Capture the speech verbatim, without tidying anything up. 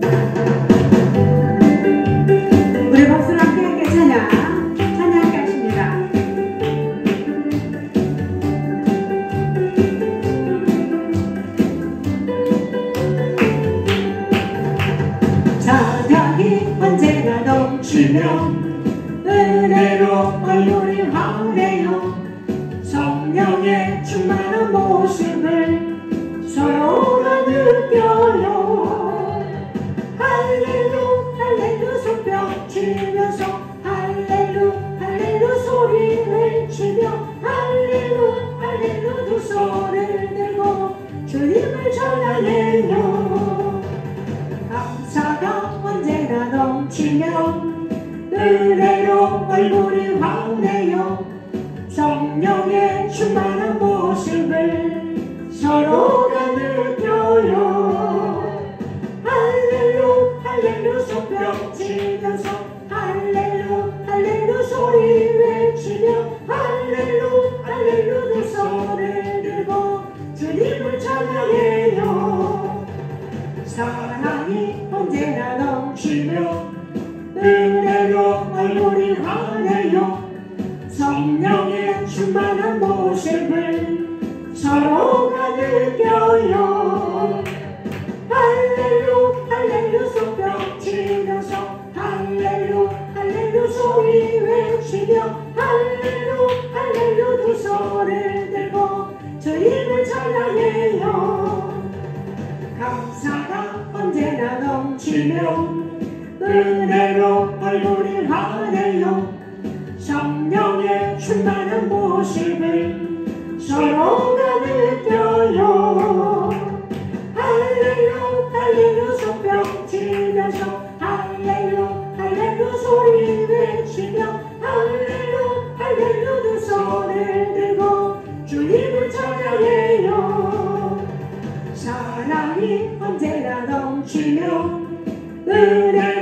우리 박수로 함께 찬양 찬양하게 하십니다. 찬양이 언제나 넘치며 은혜로 얼굴이 환해요. 성령의 충만한 모습을 서로가 느껴요. 할렐루 할렐루 손뼉 치면서 할렐루 할렐루 소리 외치며 할렐루 할렐루 두 손을 들고 주님을 찬양해요. 감사가 언제나 넘치며 은혜로 얼굴이 환해요. 성령의 충만한 모습을 서로가 느껴요. 할렐루 할렐루 손뼉 치면서 할렐루 할렐루 소리 외치며 할렐루 할렐루 두 손을 들고 주님을 찬양해요. 사랑이 언제나 넘치며 은혜로 얼굴이 환해요. 성령의 충만한 모습을 서로가 느껴요. 할렐루 할렐루 손뼉 치면서 할렐루 할렐루 소리 외치며 할렐루 할렐루 두 손을 들고 주님을 찬양해요. 감사가 언제나 넘치며 은혜로 얼굴이 환해요. 성령의 충만한 모습을 서로가 느껴요. 할렐루 할렐루 손뼉 치면서 할렐루 할렐루 소리 외치며 할렐루 할렐루 두 손을 들고 주님을 찬양해요. 사랑이 언제나 넘치며 은혜